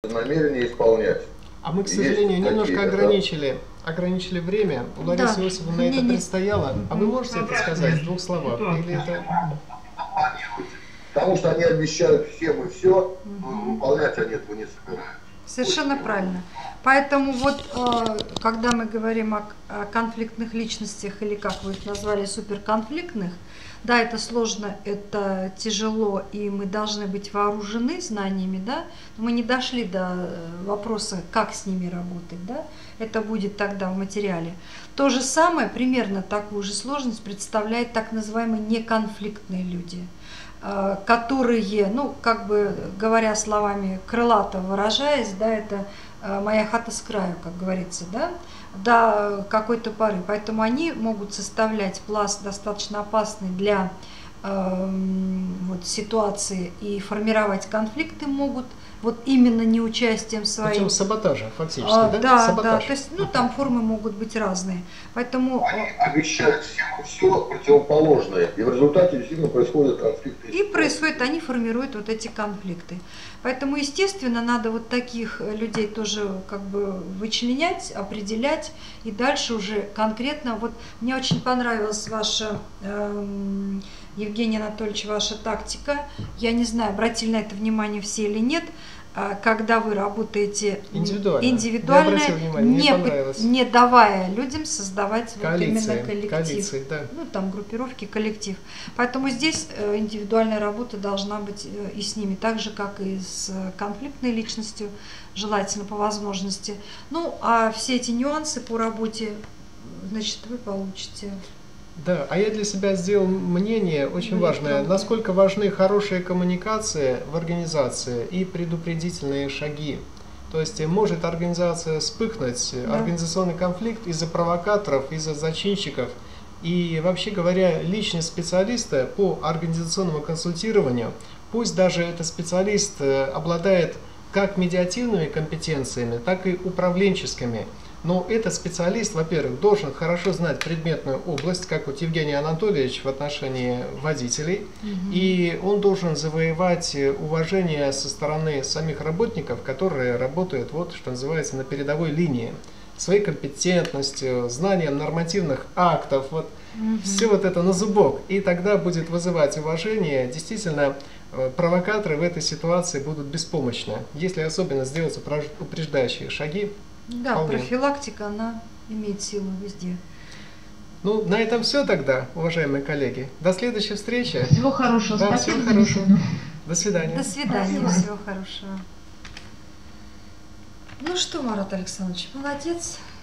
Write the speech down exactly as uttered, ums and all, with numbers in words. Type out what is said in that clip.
намерение исполнять. А мы, к сожалению, Есть немножко такие, ограничили, ограничили время. У Ларисы Да. Иосифовны Не, это не. предстояло. А вы можете это сказать в двух словах? Или это... Потому что они обещают всем и все, но выполнять они этого не собираются. Совершенно правильно. Поэтому вот, э, когда мы говорим о, о конфликтных личностях, или как вы их назвали, суперконфликтных, да, это сложно, это тяжело, и мы должны быть вооружены знаниями, да, но мы не дошли до вопроса, как с ними работать, да, это будет тогда в материале. То же самое, примерно такую же сложность представляет так называемые неконфликтные люди, которые, ну, как бы говоря словами крылато выражаясь, да, это моя хата с краю, как говорится, да, до какой-то поры. Поэтому они могут составлять пласт достаточно опасный для э, вот, ситуации и формировать конфликты могут вот именно неучастием своим. Путем саботажа, фактически, а, да? Да, Саботаж. да, то есть, ну, там формы могут быть разные. Поэтому... Они обещают всем все противоположное, и в результате действительно происходят конфликты. И происходит, они формируют вот эти конфликты. Поэтому, естественно, надо вот таких людей тоже как бы вычленять, определять, и дальше уже конкретно. Вот мне очень понравилась ваша, эм, Евгений Анатольевич, ваша тактика. Я не знаю, обратили на это внимание все или нет. Когда вы работаете индивидуально, индивидуально, внимания, не, не давая людям создавать коалиции, вот именно коллектив, коалиции, да. ну там группировки, коллектив. Поэтому здесь индивидуальная работа должна быть и с ними, так же как и с конфликтной личностью, желательно по возможности. Ну а все эти нюансы по работе, значит, вы получите. Да, а я для себя сделал мнение очень важное, насколько важны хорошие коммуникации в организации и предупредительные шаги. То есть может организация вспыхнуть, да. Организационный конфликт из-за провокаторов, из-за зачинщиков. И вообще говоря, личность специалиста по организационному консультированию, пусть даже этот специалист обладает как медиативными компетенциями, так и управленческими. Но этот специалист, во-первых, должен хорошо знать предметную область, как вот Евгений Анатольевич в отношении водителей, угу. И он должен завоевать уважение со стороны самих работников, которые работают, вот, что называется, на передовой линии, своей компетентностью, знанием нормативных актов, вот, угу. Все вот это на зубок, и тогда будет вызывать уважение. Действительно, провокаторы в этой ситуации будут беспомощны, если особенно сделать упреждающие шаги. Да, вполне. Профилактика, она имеет силу везде. Ну, на этом все тогда, уважаемые коллеги. До следующей встречи. Всего хорошего. Да, спасибо. всего хорошего. До свидания. До свидания. Спасибо. Всего хорошего. Ну что, Марат Александрович, молодец.